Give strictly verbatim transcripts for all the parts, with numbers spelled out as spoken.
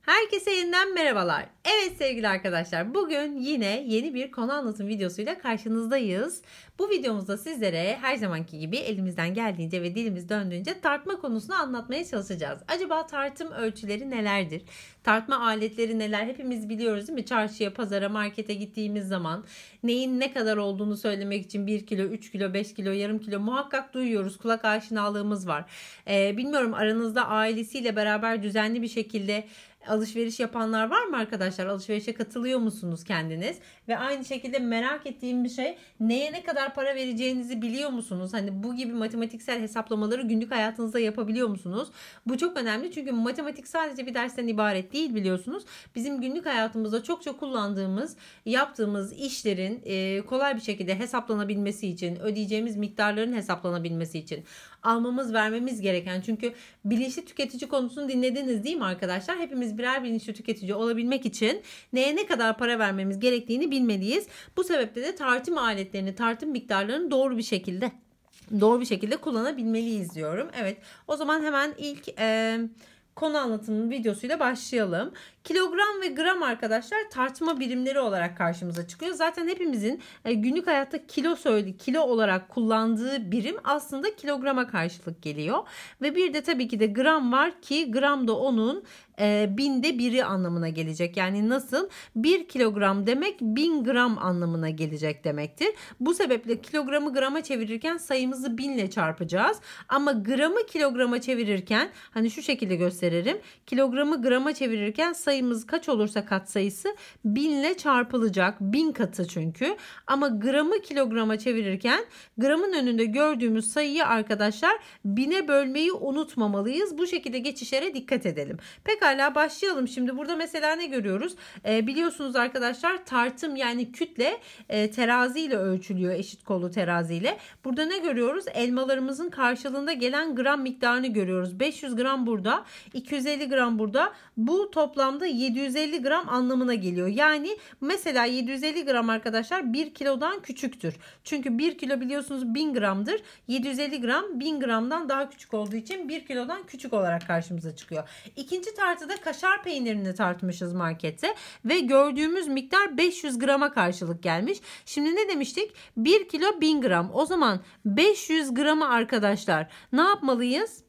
Herkese yeniden merhabalar. Evet sevgili arkadaşlar, bugün yine yeni bir konu anlatım videosuyla karşınızdayız. Bu videomuzda sizlere her zamanki gibi elimizden geldiğince ve dilimiz döndüğünce tartma konusunu anlatmaya çalışacağız. Acaba tartım ölçüleri nelerdir? Tartma aletleri neler? Hepimiz biliyoruz değil mi? Çarşıya, pazara, markete gittiğimiz zaman neyin ne kadar olduğunu söylemek için bir kilo, üç kilo, beş kilo, yarım kilo muhakkak duyuyoruz. Kulak aşinalığımız var. Ee, bilmiyorum, aranızda ailesiyle beraber düzenli bir şekilde alışveriş yapanlar var mı arkadaşlar? Alışverişe katılıyor musunuz kendiniz? Ve aynı şekilde merak ettiğim bir şey, neye ne kadar para vereceğinizi biliyor musunuz? Hani bu gibi matematiksel hesaplamaları günlük hayatınızda yapabiliyor musunuz? Bu çok önemli, çünkü matematik sadece bir dersten ibaret değil, biliyorsunuz. Bizim günlük hayatımızda çok çok kullandığımız, yaptığımız işlerin kolay bir şekilde hesaplanabilmesi için, ödeyeceğimiz miktarların hesaplanabilmesi için almamız, vermemiz gereken, çünkü bilinçli tüketici konusunu dinlediniz değil mi arkadaşlar? Hepimiz birer bilinçli tüketici olabilmek için neye ne kadar para vermemiz gerektiğini bilmeliyiz. Bu sebeple de tartım aletlerini, tartım miktarlarını doğru bir şekilde doğru bir şekilde kullanabilmeliyiz diyorum. Evet, o zaman hemen ilk e, konu anlatımının videosuyla başlayalım. Kilogram ve gram arkadaşlar tartma birimleri olarak karşımıza çıkıyor. Zaten hepimizin günlük hayatta kilo söyledi, kilo olarak kullandığı birim aslında kilograma karşılık geliyor. Ve bir de tabii ki de gram var ki gram da onun e, binde biri anlamına gelecek. Yani nasıl? bir kilogram demek bin gram anlamına gelecek demektir. Bu sebeple kilogramı grama çevirirken sayımızı binle çarpacağız. Ama gramı kilograma çevirirken, hani şu şekilde gösteririm. Kilogramı grama çevirirken sayımız kaç olursa katsayısı binle çarpılacak. Bin katı çünkü. Ama gramı kilograma çevirirken gramın önünde gördüğümüz sayıyı arkadaşlar bine bölmeyi unutmamalıyız. Bu şekilde geçişlere dikkat edelim. Pekala, başlayalım. Şimdi burada mesela ne görüyoruz? E, biliyorsunuz arkadaşlar, tartım yani kütle e, terazi ile ölçülüyor, eşit kollu terazi ile. Burada ne görüyoruz? Elmalarımızın karşılığında gelen gram miktarını görüyoruz. beş yüz gram burada, iki yüz elli gram burada. Bu toplamda yedi yüz elli gram anlamına geliyor. Yani mesela yedi yüz elli gram arkadaşlar bir kilodan küçüktür. Çünkü bir kilo biliyorsunuz bin gramdır. yedi yüz elli gram bin gramdan daha küçük olduğu için bir kilodan küçük olarak karşımıza çıkıyor. İkinci tartıda kaşar peynirini tartmışız markette ve gördüğümüz miktar beş yüz grama karşılık gelmiş. Şimdi ne demiştik? bir kilo bin gram. O zaman beş yüz gramı arkadaşlar ne yapmalıyız?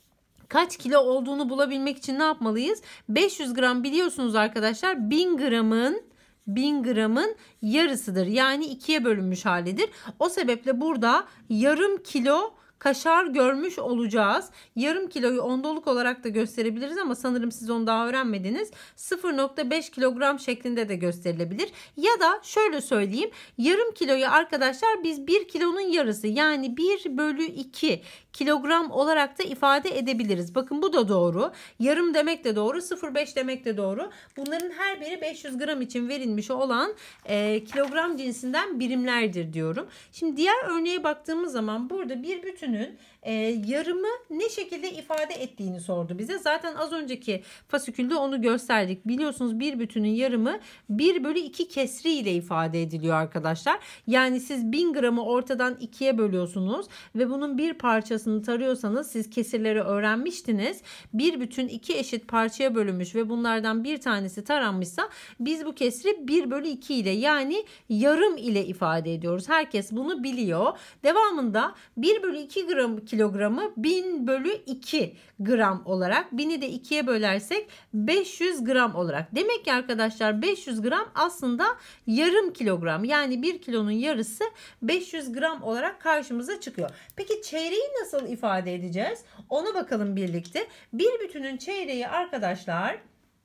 Kaç kilo olduğunu bulabilmek için ne yapmalıyız? beş yüz gram biliyorsunuz arkadaşlar bin gramın bin gramın yarısıdır. Yani ikiye bölünmüş halidir. O sebeple burada yarım kilo kaşar görmüş olacağız. Yarım kiloyu ondoluk olarak da gösterebiliriz ama sanırım siz onu daha öğrenmediniz. sıfır nokta beş kilogram şeklinde de gösterilebilir. Ya da şöyle söyleyeyim. Yarım kiloyu arkadaşlar biz bir kilonun yarısı, yani bir bölü iki kilogram olarak da ifade edebiliriz. Bakın bu da doğru. Yarım demek de doğru. sıfır nokta beş demek de doğru. Bunların her biri beş yüz gram için verilmiş olan e, kilogram cinsinden birimlerdir diyorum. Şimdi diğer örneğe baktığımız zaman burada bir bütünün e, yarımı ne şekilde ifade ettiğini sordu bize. Zaten az önceki fasikülde onu gösterdik. Biliyorsunuz bir bütünün yarımı bir bölü iki kesri ile ifade ediliyor arkadaşlar. Yani siz bin gramı ortadan ikiye bölüyorsunuz ve bunun bir parçasını tarıyorsanız, siz kesirleri öğrenmiştiniz. Bir bütün iki eşit parçaya bölünmüş ve bunlardan bir tanesi taranmışsa biz bu kesri bir bölü iki ile, yani yarım ile ifade ediyoruz. Herkes bunu biliyor. Devamında bir bölü iki gram kilogramı bin bölü iki gram olarak, bini de ikiye bölersek beş yüz gram olarak. Demek ki arkadaşlar beş yüz gram aslında yarım kilogram, yani bir kilonun yarısı beş yüz gram olarak karşımıza çıkıyor. Peki çeyreği nasıl ifade edeceğiz? Ona bakalım birlikte. Bir bütünün çeyreği arkadaşlar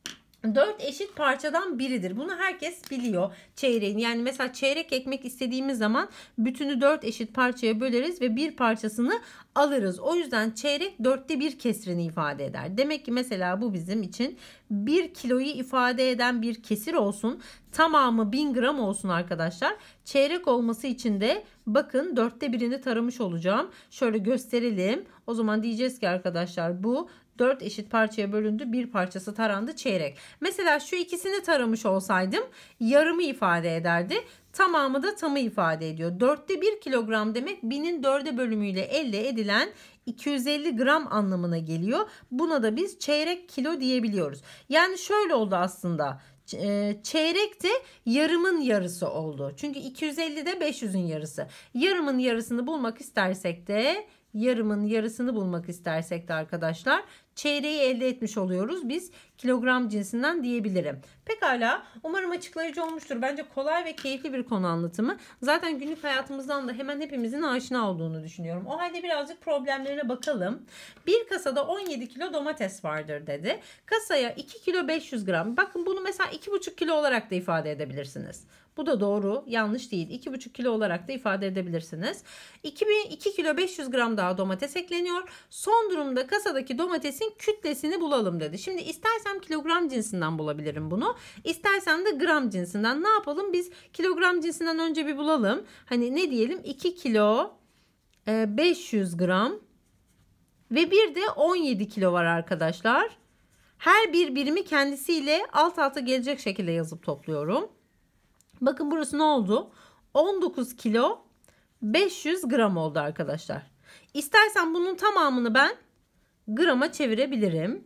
dört eşit parçadan biridir. Bunu herkes biliyor, çeyreğin. Yani mesela çeyrek ekmek istediğimiz zaman bütünü dört eşit parçaya böleriz ve bir parçasını alırız. O yüzden çeyrek dörtte bir kesrini ifade eder. Demek ki mesela bu bizim için bir kiloyu ifade eden bir kesir olsun. Tamamı bin gram olsun arkadaşlar. Çeyrek olması için de bakın dörtte birini taramış olacağım. Şöyle gösterelim. O zaman diyeceğiz ki arkadaşlar bu dört eşit parçaya bölündü. Bir parçası tarandı, çeyrek. Mesela şu ikisini taramış olsaydım yarımı ifade ederdi. Tamamı da tamı ifade ediyor. Dörtte bir kilogram demek binin dörde bölümüyle elde edilen iki yüz elli gram anlamına geliyor. Buna da biz çeyrek kilo diyebiliyoruz. Yani şöyle oldu aslında. Çeyrek de yarımın yarısı oldu. Çünkü iki yüz elli de beş yüzün yarısı. Yarımın yarısını bulmak istersek de yarımın yarısını bulmak istersek de arkadaşlar çeyreği elde etmiş oluyoruz. Biz kilogram cinsinden diyebilirim. Pekala, umarım açıklayıcı olmuştur. Bence kolay ve keyifli bir konu anlatımı. Zaten günlük hayatımızdan da hemen hepimizin aşina olduğunu düşünüyorum. O halde birazcık problemlerine bakalım. Bir kasada on yedi kilo domates vardır dedi. Kasaya iki kilo beş yüz gram. Bakın bunu mesela iki buçuk kilo olarak da ifade edebilirsiniz. Bu da doğru, yanlış değil. iki buçuk kilo olarak da ifade edebilirsiniz. iki kilo beş yüz gram daha domates ekleniyor. Son durumda kasadaki domatesin kütlesini bulalım dedi. Şimdi istersem kilogram cinsinden bulabilirim bunu. İstersem de gram cinsinden. Ne yapalım? Biz kilogram cinsinden önce bir bulalım. Hani ne diyelim? iki kilo beş yüz gram ve bir de on yedi kilo var arkadaşlar. Her bir birimi kendisiyle alt alta gelecek şekilde yazıp topluyorum. Bakın burası ne oldu? on dokuz kilo beş yüz gram oldu arkadaşlar. İstersen bunun tamamını ben grama çevirebilirim.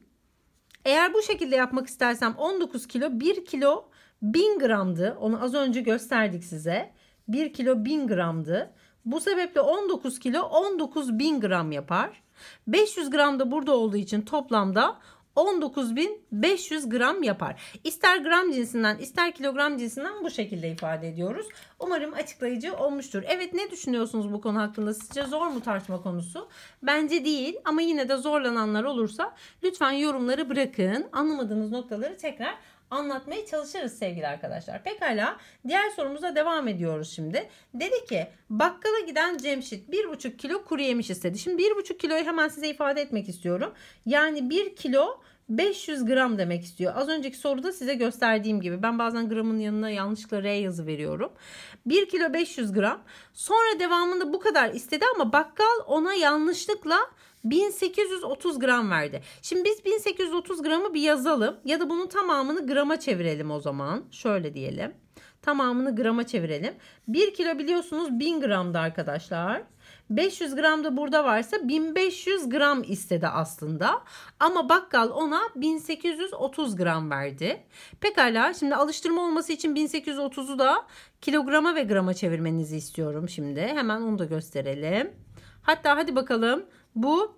Eğer bu şekilde yapmak istersem on dokuz kilo bir kilo bin gramdı. Onu az önce gösterdik size. bir kilo bin gramdı. Bu sebeple on dokuz kilo on dokuz bin gram yapar. beş yüz gram da burada olduğu için toplamda on dokuz bin beş yüz gram yapar. İster gram cinsinden ister kilogram cinsinden bu şekilde ifade ediyoruz. Umarım açıklayıcı olmuştur. Evet, ne düşünüyorsunuz bu konu hakkında? Sizce zor mu tartışma konusu? Bence değil, ama yine de zorlananlar olursa lütfen yorumları bırakın. Anlamadığınız noktaları tekrar anlatmaya çalışırız sevgili arkadaşlar. Pekala, diğer sorumuza devam ediyoruz şimdi. Dedi ki bakkala giden Cemşit bir buçuk kilo kuru yemiş istedi. Şimdi bir buçuk kiloyu hemen size ifade etmek istiyorum. Yani bir kilo beş yüz gram demek istiyor. Az önceki soruda size gösterdiğim gibi ben bazen gramın yanına yanlışlıkla R yazı veriyorum. bir kilo beş yüz gram. Sonra devamında bu kadar istedi ama bakkal ona yanlışlıkla bin sekiz yüz otuz gram verdi. Şimdi biz bin sekiz yüz otuz gramı bir yazalım ya da bunun tamamını grama çevirelim o zaman. Şöyle diyelim. Tamamını grama çevirelim. bir kilo biliyorsunuz bin gramdı arkadaşlar. beş yüz gram da burada varsa bin beş yüz gram istedi aslında. Ama bakkal ona bin sekiz yüz otuz gram verdi. Pekala, şimdi alıştırma olması için bin sekiz yüz otuzu da kilograma ve grama çevirmenizi istiyorum şimdi. Hemen onu da gösterelim. Hatta hadi bakalım bu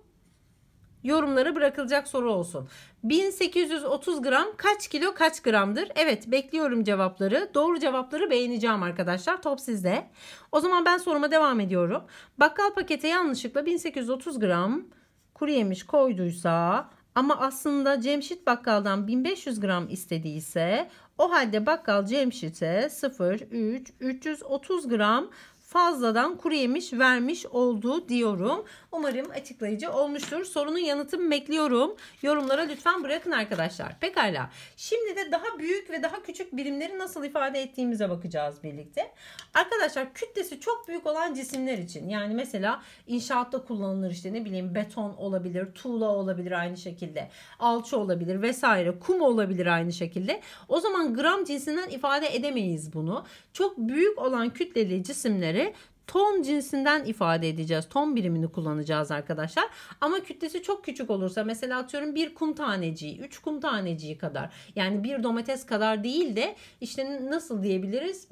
yorumlara bırakılacak soru olsun. bin sekiz yüz otuz gram kaç kilo kaç gramdır? Evet, bekliyorum cevapları. Doğru cevapları beğeneceğim arkadaşlar. Top sizde. O zaman ben soruma devam ediyorum. Bakkal pakete yanlışlıkla bin sekiz yüz otuz gram kuru yemiş koyduysa ama aslında Cemşit bakkaldan bin beş yüz gram istediyse o halde bakkal Cemşit'e sıfır virgül üç üç yüz otuz gram fazladan kuru yemiş vermiş oldu diyorum. Umarım açıklayıcı olmuştur. Sorunun yanıtını bekliyorum. Yorumlara lütfen bırakın arkadaşlar. Pekala. Şimdi de daha büyük ve daha küçük birimleri nasıl ifade ettiğimize bakacağız birlikte. Arkadaşlar, kütlesi çok büyük olan cisimler için, yani mesela inşaatta kullanılır, işte ne bileyim beton olabilir, tuğla olabilir aynı şekilde, alçı olabilir vesaire, kum olabilir aynı şekilde. O zaman gram cinsinden ifade edemeyiz bunu. Çok büyük olan kütleli cisimleri ton cinsinden ifade edeceğiz. Ton birimini kullanacağız arkadaşlar. Ama kütlesi çok küçük olursa, mesela atıyorum bir kum taneciği, üç kum taneciği kadar, yani bir domates kadar değil de işte nasıl diyebiliriz?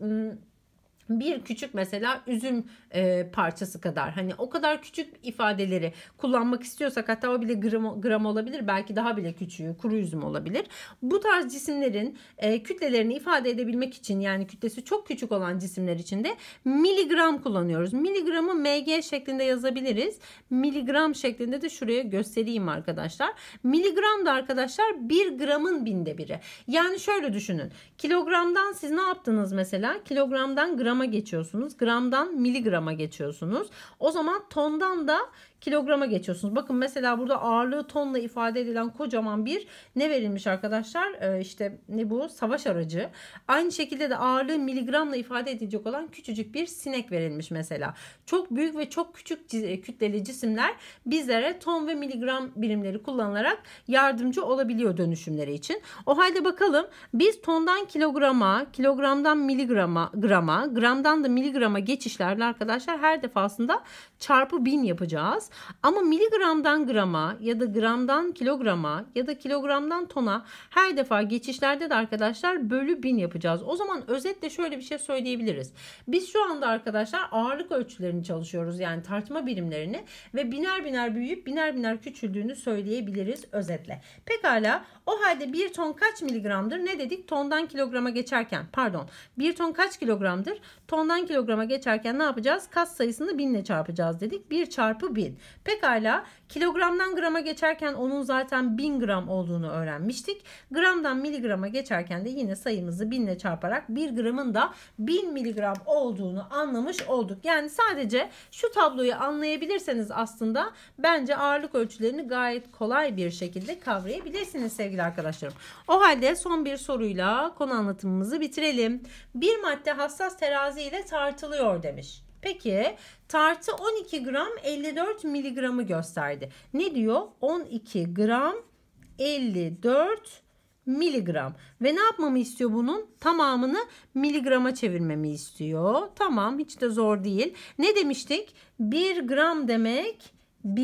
Bir küçük mesela üzüm e, parçası kadar, hani o kadar küçük ifadeleri kullanmak istiyorsak, hatta o bile gram, gram olabilir, belki daha bile küçüğü kuru üzüm olabilir. Bu tarz cisimlerin e, kütlelerini ifade edebilmek için, yani kütlesi çok küçük olan cisimler için de miligram kullanıyoruz. Miligramı M G şeklinde yazabiliriz. Miligram şeklinde de şuraya göstereyim arkadaşlar. Miligram da arkadaşlar bir gramın binde biri. Yani şöyle düşünün. Kilogramdan siz ne yaptınız mesela? Kilogramdan grama geçiyorsunuz. Gramdan miligrama geçiyorsunuz. O zaman tondan da kilograma geçiyorsunuz. Bakın mesela burada ağırlığı tonla ifade edilen kocaman bir ne verilmiş arkadaşlar? Ee, işte ne bu? Savaş aracı. Aynı şekilde de ağırlığı miligramla ifade edilecek olan küçücük bir sinek verilmiş mesela. Çok büyük ve çok küçük kütleli cisimler bizlere ton ve miligram birimleri kullanılarak yardımcı olabiliyor dönüşümleri için. O halde bakalım biz tondan kilograma, kilogramdan miligrama, grama, gramdan da miligrama geçişlerde arkadaşlar her defasında çarpı bin yapacağız. Ama miligramdan grama ya da gramdan kilograma ya da kilogramdan tona her defa geçişlerde de arkadaşlar bölü bin yapacağız. O zaman özetle şöyle bir şey söyleyebiliriz. Biz şu anda arkadaşlar ağırlık ölçülerini çalışıyoruz. Yani tartma birimlerini ve biner biner büyüyüp biner biner küçüldüğünü söyleyebiliriz özetle. Pekala, o halde bir ton kaç miligramdır? Ne dedik? Tondan kilograma geçerken pardon bir ton kaç kilogramdır? Tondan kilograma geçerken ne yapacağız? Kat sayısını binle çarpacağız dedik. bir çarpı bin. Pekala, kilogramdan grama geçerken onun zaten bin gram olduğunu öğrenmiştik. Gramdan miligrama geçerken de yine sayımızı binle çarparak bir gramın da bin miligram olduğunu anlamış olduk. Yani sadece şu tabloyu anlayabilirseniz aslında bence ağırlık ölçülerini gayet kolay bir şekilde kavrayabilirsiniz sevgili arkadaşlarım. O halde son bir soruyla konu anlatımımızı bitirelim. Bir madde hassas terazi ile tartılıyor demiş. Peki tartı on iki gram elli dört miligramı gösterdi. Ne diyor? on iki gram elli dört miligram. Ve ne yapmamı istiyor bunun? Tamamını miligrama çevirmemi istiyor. Tamam, hiç de zor değil. Ne demiştik? bir gram demek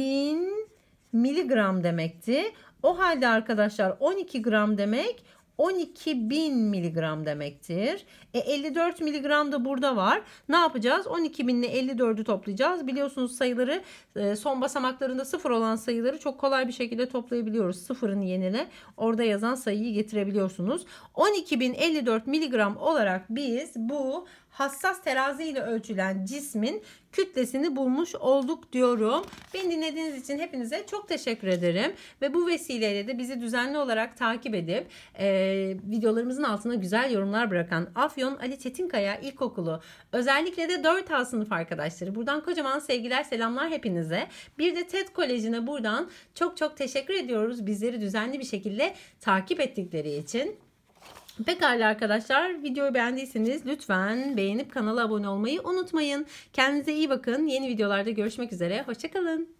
bin miligram demekti. O halde arkadaşlar on iki gram demek on iki bin miligram demektir. E elli dört miligram da burada var. Ne yapacağız? on iki bin ile elli dördü toplayacağız. Biliyorsunuz sayıları son basamaklarında sıfır olan sayıları çok kolay bir şekilde toplayabiliyoruz. Sıfırın yerine orada yazan sayıyı getirebiliyorsunuz. on iki bin elli dört miligram olarak biz bu hassas terazi ile ölçülen cismin kütlesini bulmuş olduk diyorum. Beni dinlediğiniz için hepinize çok teşekkür ederim. Ve bu vesileyle de bizi düzenli olarak takip edip e, videolarımızın altına güzel yorumlar bırakan Afyon Ali Çetinkaya İlkokulu, özellikle de dört A sınıf arkadaşları. Buradan kocaman sevgiler, selamlar hepinize. Bir de TED Koleji'ne buradan çok çok teşekkür ediyoruz. Bizleri düzenli bir şekilde takip ettikleri için. Pekala arkadaşlar, videoyu beğendiyseniz lütfen beğenip kanala abone olmayı unutmayın. Kendinize iyi bakın. Yeni videolarda görüşmek üzere. Hoşça kalın.